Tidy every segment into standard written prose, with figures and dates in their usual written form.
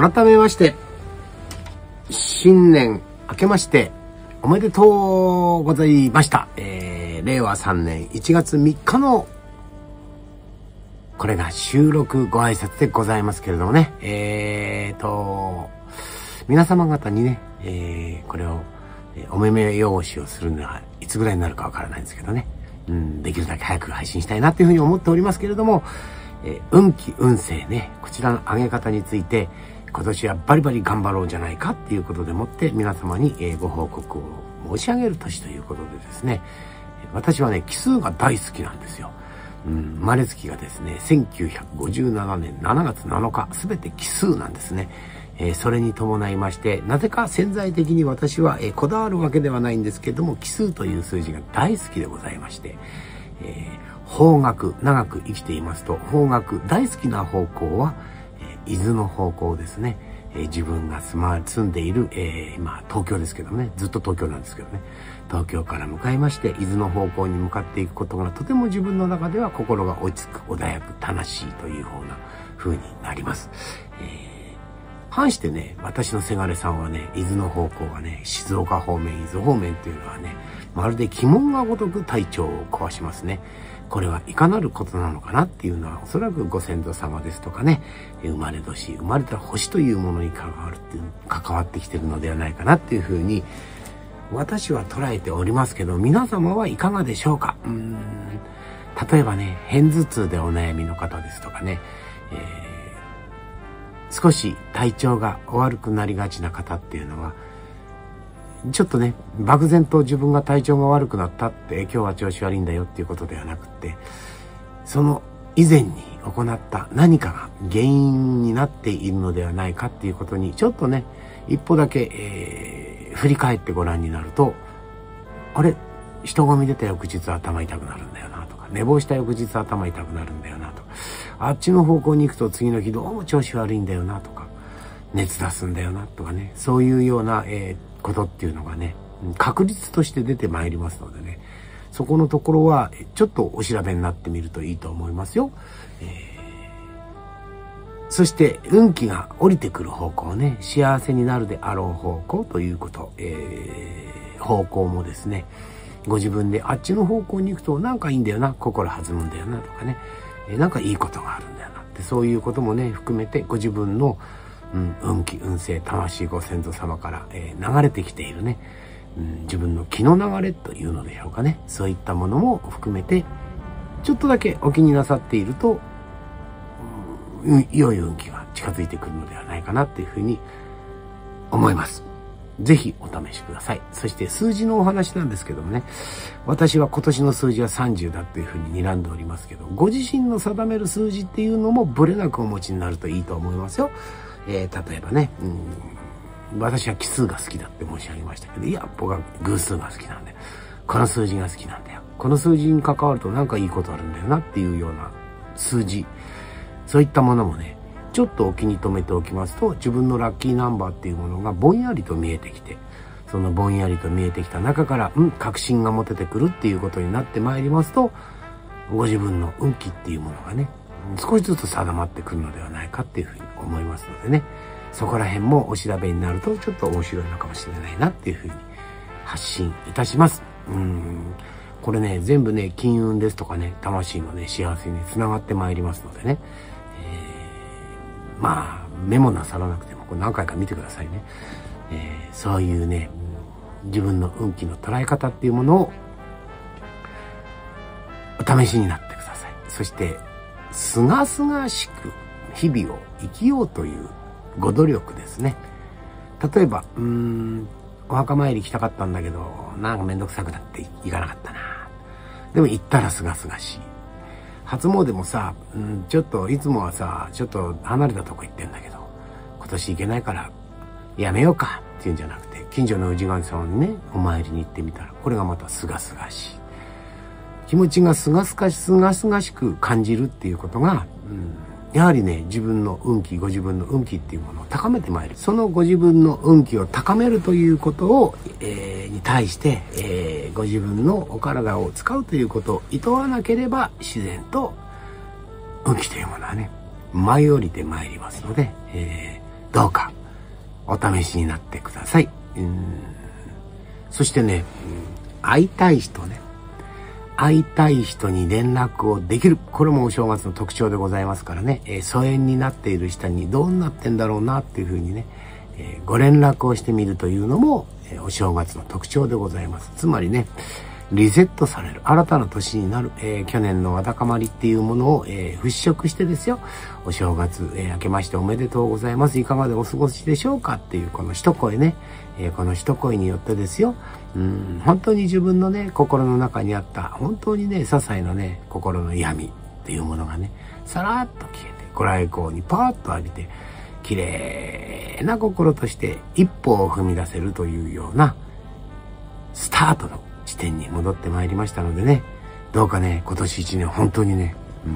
改めまして、新年明けましておめでとうございました。令和3年1月3日のこれが収録ご挨拶でございますけれどもね、皆様方にね、これをお目目汚しをするのはいつぐらいになるかわからないんですけどね、できるだけ早く配信したいなというふうに思っておりますけれども、運気運勢ね、こちらの上げ方について今年はバリバリ頑張ろうじゃないかっていうことでもって皆様にご報告を申し上げる年ということでですね、私はね奇数が大好きなんですよ。生まれつきがですね1957年7月7日すべて奇数なんですね。それに伴いましてなぜか潜在的に私はこだわるわけではないんですけども、奇数という数字が大好きでございまして、方角長く生きていますと方角大好きな方向は伊豆の方向ですね。自分が住んでいる、今東京ですけどね、ずっと東京なんですけどね、東京から向かいまして伊豆の方向に向かっていくことがとても自分の中では心が落ち着く穏やか楽しいというような風になります。反してね、私のせがれさんはね、伊豆の方向はね、静岡方面伊豆方面っていうのはね、まるで鬼門が如く体調を壊しますね。これはいかなることなのかなっていうのは、おそらくご先祖様ですとかね、生まれ年生まれた星というものに関わってきてるのではないかなっていうふうに私は捉えておりますけど、皆様はいかがでしょうか。例えばね、片頭痛でお悩みの方ですとかね、少し体調が悪くなりがちな方っていうのは、ちょっとね、漠然と自分が体調が悪くなったって今日は調子悪いんだよっていうことではなくて、その以前に行った何かが原因になっているのではないかっていうことにちょっとね一歩だけ、振り返ってご覧になると、あれ、人混み出た翌日頭痛くなるんだよなとか、寝坊した翌日頭痛くなるんだよなとか、あっちの方向に行くと次の日どうも調子悪いんだよなとか、熱出すんだよなとかね、そういうような、ことっていうのがね確率として出てまいりますのでね、そこのところはちょっとお調べになってみるといいと思いますよ。そして運気が降りてくる方向ね、幸せになるであろう方向ということ、方向もですね、ご自分であっちの方向に行くとなんかいいんだよな、心弾むんだよなとかね、なんかいいことがあるんだよなって、そういうこともね含めてご自分の運気運勢魂ご先祖様から、流れてきているね、自分の気の流れというのでしょうかね、そういったものも含めてちょっとだけお気になさっていると、良い運気が近づいてくるのではないかなっていうふうに思います。ぜひお試しください。そして数字のお話なんですけどもね、私は今年の数字は30だというふうに睨んでおりますけど、ご自身の定める数字っていうのもブレなくお持ちになるといいと思いますよ。例えばね、私は奇数が好きだって申し上げましたけど、いや僕は偶数が好きなんだよ、この数字が好きなんだよ、この数字に関わるとなんかいいことあるんだよなっていうような数字、そういったものもねちょっとお気に留めておきますと、自分のラッキーナンバーっていうものがぼんやりと見えてきて、そのぼんやりと見えてきた中から確信が持ててくるっていうことになってまいりますと、ご自分の運気っていうものがね少しずつ定まってくるのではないかっていうふうに思いますのでね、そこら辺もお調べになるとちょっと面白いのかもしれないなっていうふうに発信いたします。これね全部ね金運ですとかね、魂のね幸せにつながってまいりますのでね、まあメモなさらなくてもこれ何回か見てくださいね。そういうね自分の運気の捉え方っていうものをお試しになってください。そしてすがすがしく日々を生きようというご努力ですね。例えばお墓参り行きたかったんだけどなんかめんどくさくなって行かなかったな、でも行ったらすがすがしい。初詣もさ、ちょっといつもはさちょっと離れたとこ行ってんだけど今年行けないからやめようかっていうんじゃなくて、近所の氏神様にねお参りに行ってみたらこれがまたすがすがしい。気持ちがすがすがしく感じるっていうことが、やはりね自分の運気、ご自分の運気っていうものを高めてまいる。そのご自分の運気を高めるということを、に対して、ご自分のお体を使うということを厭わなければ自然と運気というものはね舞い降りてまいりますので、 どうかお試しになってください。そしてね、会いたい人ね、会いたい人に連絡をできる。これもお正月の特徴でございますからね、疎遠になっている人にどうなってんだろうなっていうふうにね、ご連絡をしてみるというのも、お正月の特徴でございます。つまりね、リセットされる新たな年になる、去年のわだかまりっていうものを、払拭してですよ、お正月、明けましておめでとうございます、いかがでお過ごしでしょうかっていうこの一声ね、この一声によってですよ、本当に自分のね心の中にあった本当にね些細なね心の闇っていうものがねさらっと消えて、ご来光にパーッと浴びて、綺麗な心として一歩を踏み出せるというようなスタートの地点に戻ってまいりましたのでね、どうかね今年一年本当にね、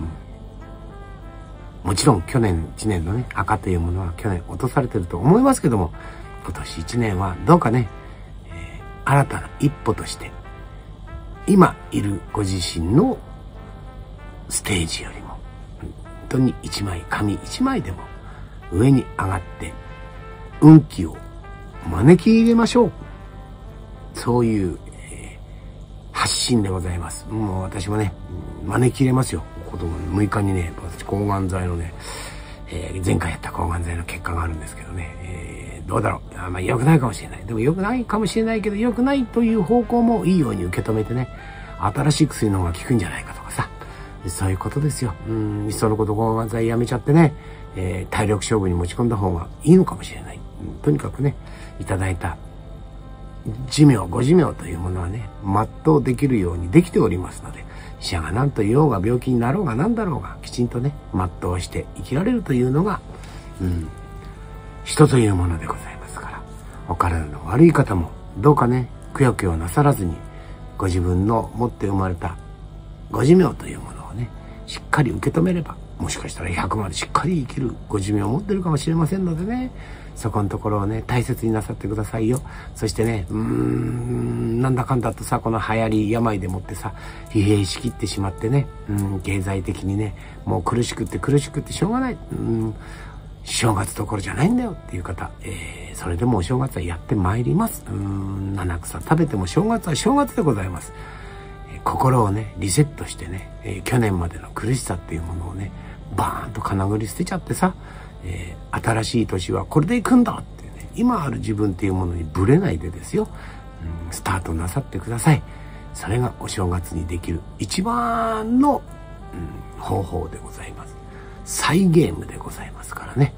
もちろん去年一年のね赤というものは去年落とされてると思いますけども、今年一年はどうかね、新たな一歩として今いるご自身のステージよりも本当に紙一枚でも上に上がって運気を招き入れましょう。そういう発信でございます。もう私もね、招き入れますよ。6日にね、私抗がん剤のね、前回やった抗がん剤の結果があるんですけどね、どうだろう。良くないかもしれない。でも良くないかもしれないけど、良くないという方向もいいように受け止めてね、新しい薬の方が効くんじゃないかとかさ、そういうことですよ。いっそのこと抗がん剤やめちゃってね、体力勝負に持ち込んだ方がいいのかもしれない。とにかくね、いただいたご寿命というものはね、全うできるようにできておりますので、医者が何と言おうが病気になろうが何だろうが、きちんとね、全うして生きられるというのが、人というものでございますから、お体の悪い方もどうかね、くよくよなさらずに、ご自分の持って生まれたご寿命というものをね、しっかり受け止めれば、もしかしたら100までしっかり生きるご寿命を持ってるかもしれませんのでね、そこのところをね大切になさってくださいよ。そしてね、なんだかんだとさ、この流行り病でもってさ疲弊しきってしまってね、経済的にねもう苦しくってしょうがない、正月どころじゃないんだよっていう方、それでもお正月はやってまいります。七草食べても正月は正月でございます。心をねリセットしてね、去年までの苦しさっていうものをねバーンとかなぐり捨てちゃってさ、新しい年はこれで行くんだってね、今ある自分っていうものにぶれないでですよ、スタートなさってください。それがお正月にできる一番の、方法でございます。サイゲームでございますからね、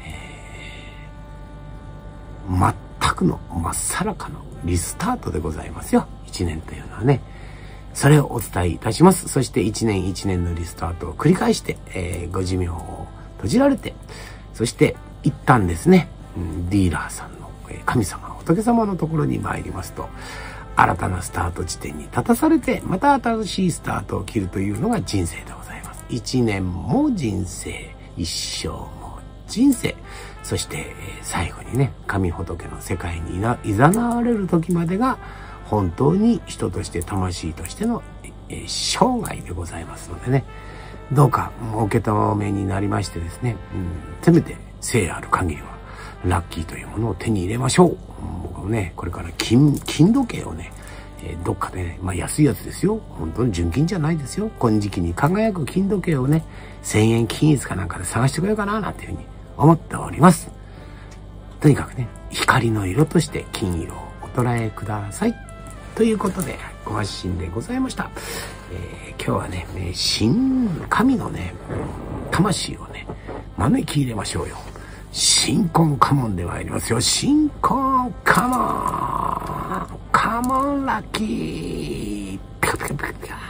全くの真っさらかのリスタートでございますよ、一年というのはね。それをお伝えいたします。そして一年一年のリスタートを繰り返して、ご寿命を閉じられて、そして一旦ですね、ディーラーさんの神様仏様のところに参りますと、新たなスタート地点に立たされて、また新しいスタートを切るというのが人生でございます。一年も人生、一生も人生、そして最後にね神仏の世界にいざなわれる時までが本当に人として魂としての生涯でございますのでね、どうかお受け止めになりましてですね、せめて生ある限りはラッキーというものを手に入れましょう。僕もねこれから金時計をね、どっかでね、安いやつですよ、本当に純金じゃないですよ、金色に輝く金時計をね1000円均一かなんかで探してこようかななんていうふうに思っております。とにかくね光の色として金色をお捉えくださいということでご発信でございました。今日はね新神のね魂をね招き入れましょうよ。新婚カモンで参りますよ。新婚カモンカモンラッキーピカピカピカピカ。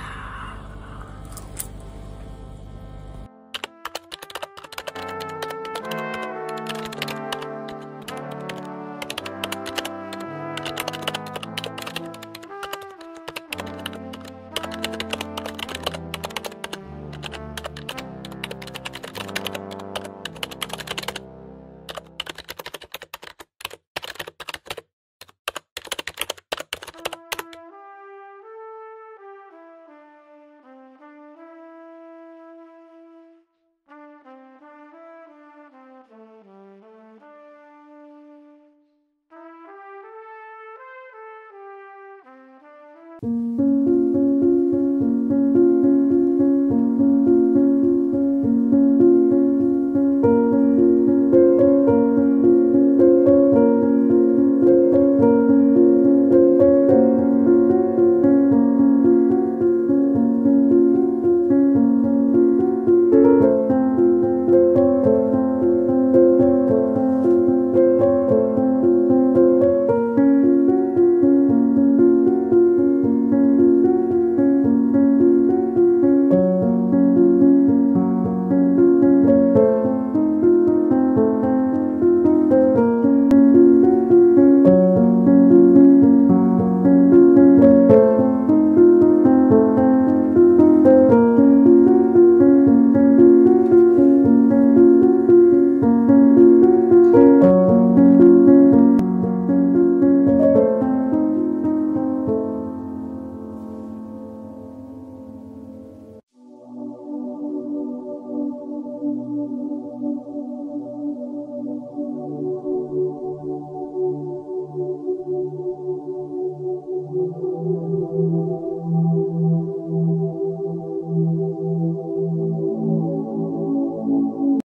した。